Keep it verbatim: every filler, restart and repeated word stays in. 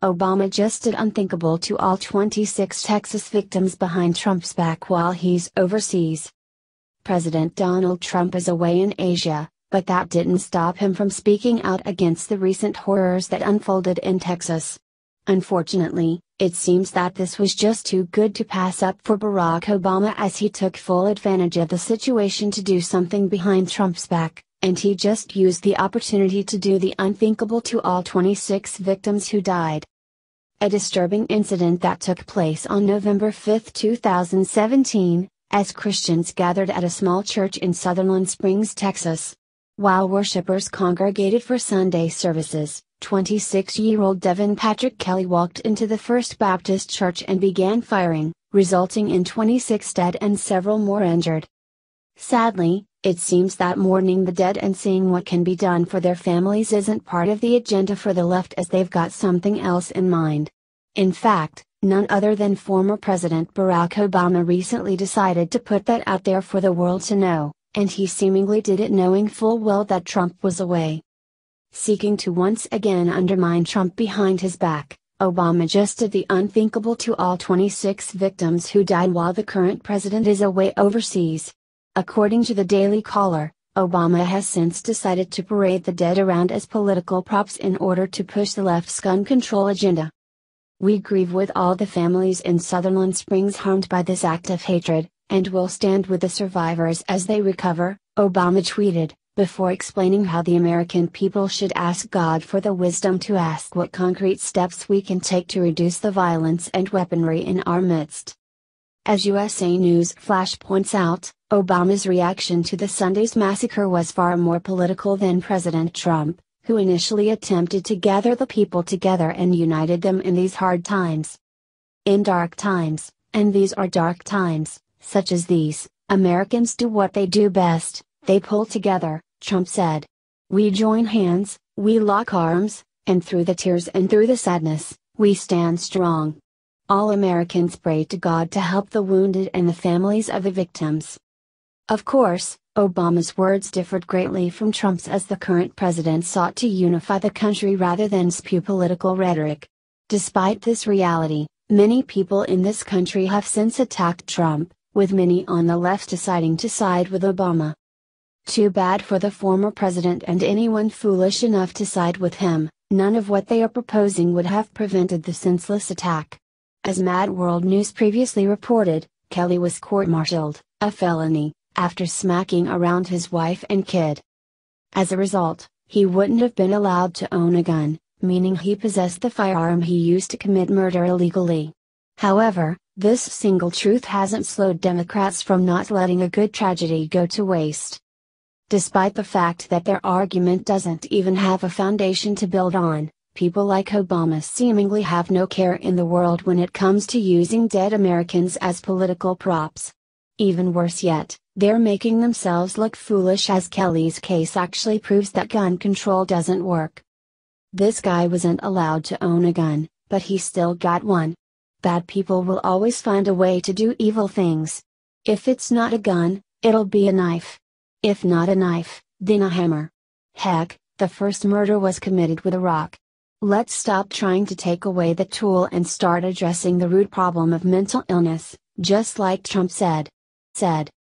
Obama just did unthinkable to all twenty-six Texas victims behind Trump's back while he's overseas. President Donald Trump is away in Asia, but that didn't stop him from speaking out against the recent horrors that unfolded in Texas. Unfortunately, it seems that this was just too good to pass up for Barack Obama, as he took full advantage of the situation to do something behind Trump's back, and he just used the opportunity to do the unthinkable to all twenty-six victims who died. A disturbing incident that took place on November fifth two thousand seventeen, as Christians gathered at a small church in Sutherland Springs, Texas. While worshippers congregated for Sunday services, twenty-six-year-old Devin Patrick Kelly walked into the First Baptist Church and began firing, resulting in twenty-six dead and several more injured. Sadly, it seems that mourning the dead and seeing what can be done for their families isn't part of the agenda for the left, as they've got something else in mind. In fact, none other than former President Barack Obama recently decided to put that out there for the world to know, and he seemingly did it knowing full well that Trump was away. Seeking to once again undermine Trump behind his back, Obama just did the unthinkable to all twenty-six victims who died while the current president is away overseas. According to the Daily Caller, Obama has since decided to parade the dead around as political props in order to push the left's gun control agenda. "We grieve with all the families in Sutherland Springs harmed by this act of hatred, and will stand with the survivors as they recover," Obama tweeted, before explaining how the American people should ask God for the wisdom to ask what concrete steps we can take to reduce the violence and weaponry in our midst. As U S A News Flash points out, Obama's reaction to the Sunday's massacre was far more political than President Trump, who initially attempted to gather the people together and united them in these hard times. "In dark times, and these are dark times, such as these, Americans do what they do best, they pull together," Trump said. "We join hands, we lock arms, and through the tears and through the sadness, we stand strong. All Americans pray to God to help the wounded and the families of the victims." Of course, Obama's words differed greatly from Trump's, as the current president sought to unify the country rather than spew political rhetoric. Despite this reality, many people in this country have since attacked Trump, with many on the left deciding to side with Obama. Too bad for the former president and anyone foolish enough to side with him. None of what they are proposing would have prevented the senseless attack. As Mad World News previously reported, Kelly was court-martialed, a felony, after smacking around his wife and kid. As a result, he wouldn't have been allowed to own a gun, meaning he possessed the firearm he used to commit murder illegally. However, this single truth hasn't slowed Democrats from not letting a good tragedy go to waste. Despite the fact that their argument doesn't even have a foundation to build on, people like Obama seemingly have no care in the world when it comes to using dead Americans as political props. Even worse yet, they're making themselves look foolish, as Kelly's case actually proves that gun control doesn't work. This guy wasn't allowed to own a gun, but he still got one. Bad people will always find a way to do evil things. If it's not a gun, it'll be a knife. If not a knife, then a hammer. Heck, the first murder was committed with a rock. Let's stop trying to take away the tool and start addressing the root problem of mental illness, just like Trump said. said.